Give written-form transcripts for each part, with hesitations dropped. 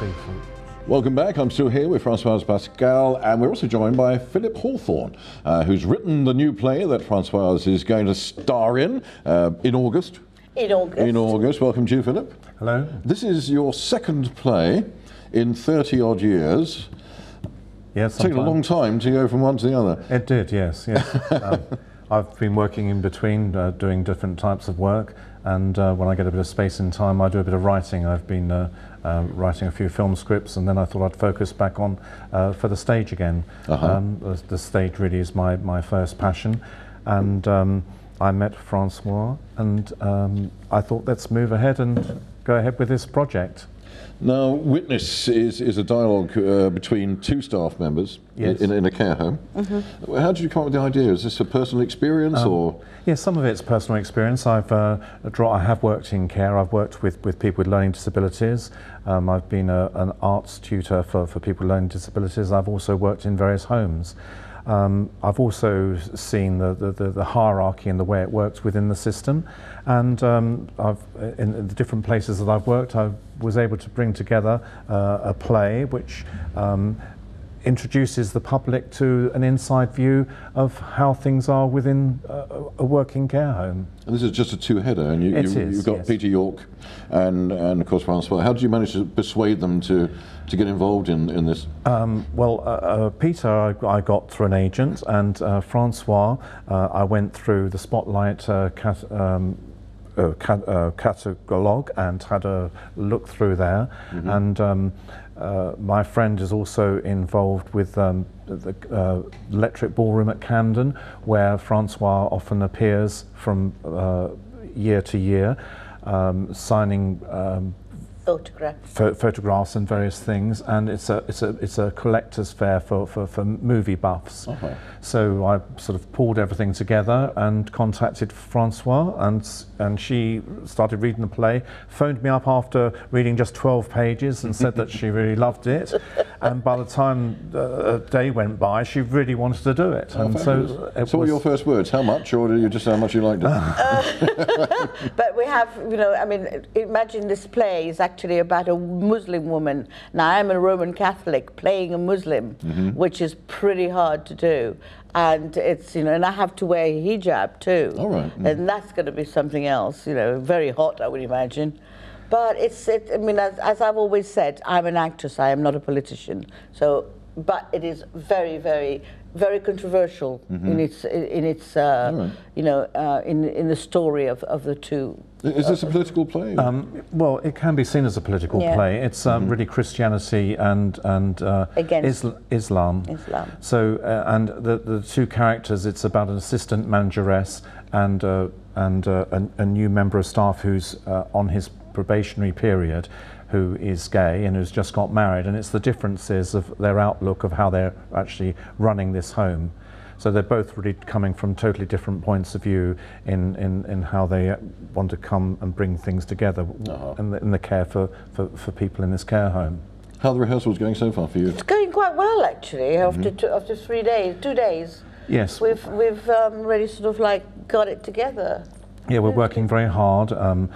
decent. Welcome back. I'm still here with Francoise Pascal, and we're also joined by Philip Hawthorne, who's written the new play that Francoise is going to star in August. In August. In August. Welcome to you, Philip. Hello. This is your second play in 30 odd years. Yes. It's taken a long time to go from one to the other. It did, yes. I've been working in between, doing different types of work, and when I get a bit of space in time, I do a bit of writing. I've been writing a few film scripts, and then I thought I'd focus back on for the stage again. The stage really is my first passion, and I met Francoise, and I thought, let's move ahead and go ahead with this project. Now, Witness is a dialogue between two staff members. Yes. in a care home. Mm-hmm. How did you come up with the idea? Is this a personal experience or? Yes, some of it's personal experience. I have worked in care. I've worked with people with learning disabilities. I've been an arts tutor for people with learning disabilities. I've also worked in various homes. I've also seen the hierarchy and the way it works within the system, and in the different places that I've worked, I was able to bring together a play which introduces the public to an inside view of how things are within a working care home. And this is just a two-header, and you've got, yes, Peter York and of course Francoise. How did you manage to persuade them to get involved in this? Peter I got through an agent, and Francoise I went through the Spotlight catalogue and had a look through there. Mm-hmm. And my friend is also involved with the Electric Ballroom at Camden, where Francoise often appears from year to year, signing photographs and various things, and it's a collector's fair for movie buffs. Okay. So I sort of pulled everything together and contacted Francoise, and she started reading the play, phoned me up after reading just 12 pages and said that she really loved it, and by the time a day went by, she really wanted to do it. And so what were your first words? How much, or did you just say how much you liked it? But we have, I mean, imagine this play is actually about a Muslim woman. Now, I'm a Roman Catholic playing a Muslim, mm-hmm, which is pretty hard to do. And it's, and I have to wear a hijab too. All right. Mm-hmm. And that's going to be something else, very hot, I would imagine. But I mean, as I've always said, I'm an actress, I am not a politician. So, but it is very, very, very controversial, mm-hmm, in the story of the two. Is this a political play? Well, it can be seen as a political play. It's really Christianity and against Islam. So and the two characters, it's about an assistant manageress and a new member of staff who's on his probationary period, who is gay and who's just got married, and it's the differences of their outlook of how they're actually running this home. So they're both really coming from totally different points of view in how they want to come and bring things together in the care for people in this care home. How are the rehearsals going so far for you? It's going quite well, actually. After 2 days. Yes. We've really sort of like got it together. Yeah, we're working very hard.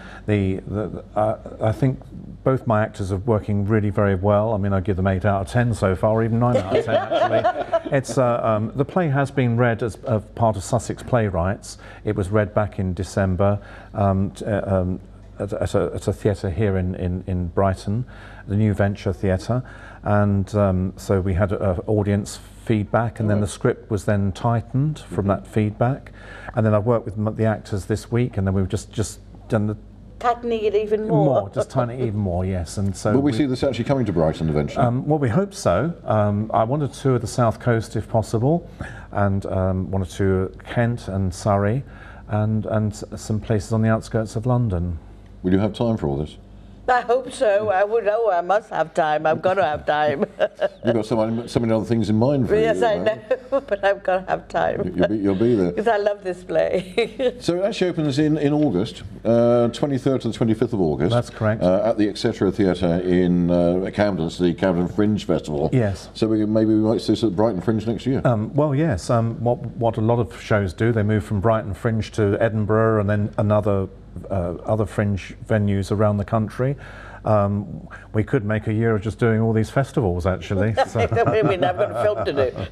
I think both my actors are working really very well. I mean, I give them 8 out of 10 so far, or even 9 out of 10 actually. It's the play has been read as part of Sussex Playwrights. It was read back in December at a theatre here in Brighton, the New Venture Theatre, and so we had audience feedback, and then the script was then tightened from that feedback, and then I worked with the actors this week, and then we've just done the tightening it even more. Just tightening it even more, yes. And so will we see this actually coming to Brighton eventually? Well, we hope so. I want to tour the South Coast if possible, and want to tour Kent and Surrey, and some places on the outskirts of London. Will you have time for all this? I hope so. I would know. I must have time. I've got to have time. You've got so many other things in mind for you. Yes, I know, but I've got to have time. You'll be there. Because I love this play. So it actually opens in August, 23rd to the 25th of August. That's correct. At the Etc. Theatre in Camden, the Camden Fringe Festival. Yes. So maybe we might see this at Brighton Fringe next year. Well, yes. What a lot of shows do, they move from Brighton Fringe to Edinburgh and then other fringe venues around the country. we could make a year of just doing all these festivals, actually. So. We've never got a film to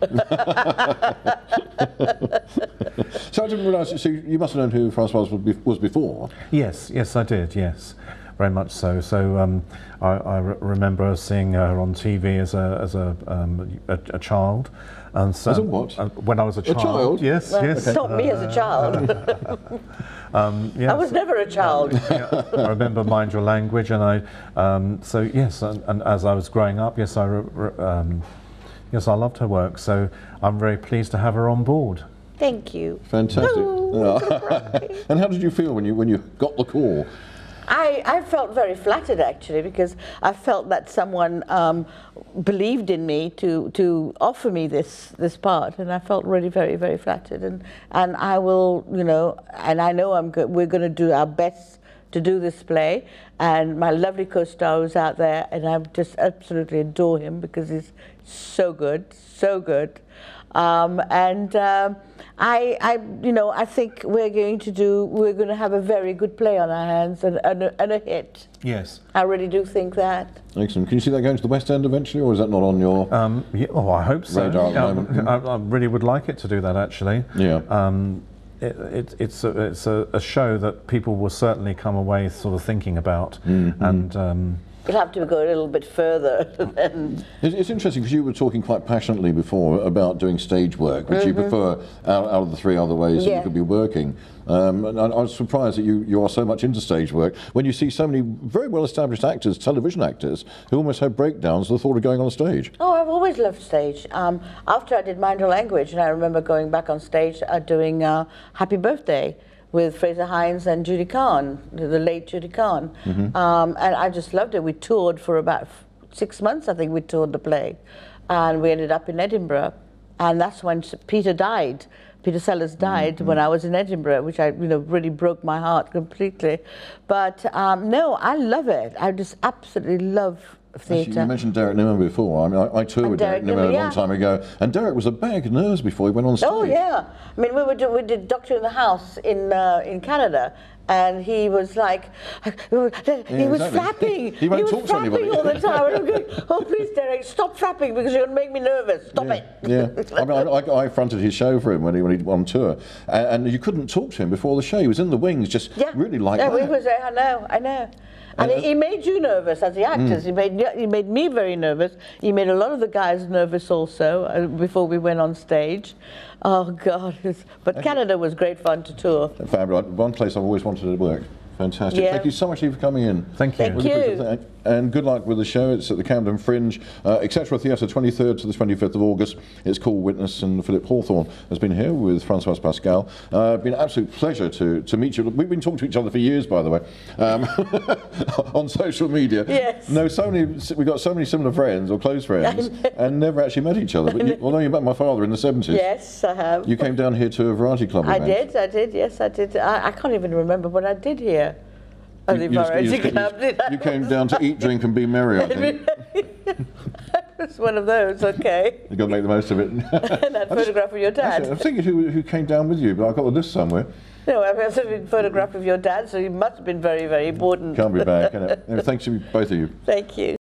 do. So I didn't realise, so you must have known who Francoise was before? Yes, yes I did, yes. Very much so. So I remember seeing her on TV as a child. And so, as a what? When I was a child. A child? Yes, Well, yes. Not me as a child. Yes. I was never a child. I remember Mind Your Language, and so yes, and as I was growing up, yes, yes, I loved her work. So I'm very pleased to have her on board. Thank you. Fantastic. Ooh, And how did you feel when you got the call? I felt very flattered, actually, because I felt that someone believed in me to offer me this part, and I felt really very, very flattered. And I will, you know, and I know we're going to do our best to do this play. And my lovely co-star who's out there, and I just absolutely adore him because he's so good, so good. I think we're going to have a very good play on our hands and a hit. Yes. I really do think that. Excellent. Can you see that going to the West End eventually, or is that not on your yeah, oh, I hope so. radar at the moment? I really would like it to do that, actually. Yeah. It's a show that people will certainly come away sort of thinking about, and. We'll have to go a little bit further. It's interesting because you were talking quite passionately before about doing stage work, which you prefer out of the three other ways that you could be working. And I was surprised that you are so much into stage work when you see so many very well-established actors, television actors, who almost have breakdowns at the thought of going on stage. Oh, I've always loved stage. After I did Mind Your Language, and I remember going back on stage doing Happy Birthday with Fraser Hines and Judy Kahn, the late Judy Kahn. And I just loved it. We toured for about 6 months, I think we toured the play. And we ended up in Edinburgh. And that's when Peter died. Peter Sellers died when I was in Edinburgh, which really broke my heart completely. But no, I love it. I just absolutely love theatre. You mentioned Derek Nimmer before. I mean, I toured with Derek Nimmer a long time ago, and Derek was a bag of nerves before he went on stage. Oh yeah, I mean we did Doctor in the House in Canada, and he was like, he was flapping. He won't talk to anybody all the time. And I'm going, oh please Derek, stop flapping because you're going to make me nervous. Stop it. Yeah, I mean, I fronted his show for him when he went on tour, and you couldn't talk to him before the show. He was in the wings, just really like that. Yeah, he was. I know. And he made you nervous as the actors. He made me very nervous. He made a lot of the guys nervous also before we went on stage. Oh God! But Canada was great fun to tour. Fabulous. One place I've always wanted to work. Fantastic. Yeah. Thank you so much, Steve, for coming in. Thank you. Thank you. And good luck with the show. It's at the Camden Fringe, etc. Theatre, 23rd to the 25th of August. It's called Witness, and Philip Hawthorne has been here with Francoise Pascal. It's been an absolute pleasure to meet you. We've been talking to each other for years, by the way, on social media. Yes. We've got so many similar friends or close friends, and never actually met each other. But although you met my father in the 70s. Yes, I have. You came down here to a variety club event. I did, yes, I did. I can't even remember what I did here. You came down to eat, drink and be merry, I think. It's one of those, okay. You've got to make the most of it. And that photograph of your dad. Actually, I'm thinking who came down with you, but I've got the list somewhere. No, I've got a photograph of your dad, so you must have been very, very important. Can't be bad, can it? Anyway, thanks to both of you. Thank you.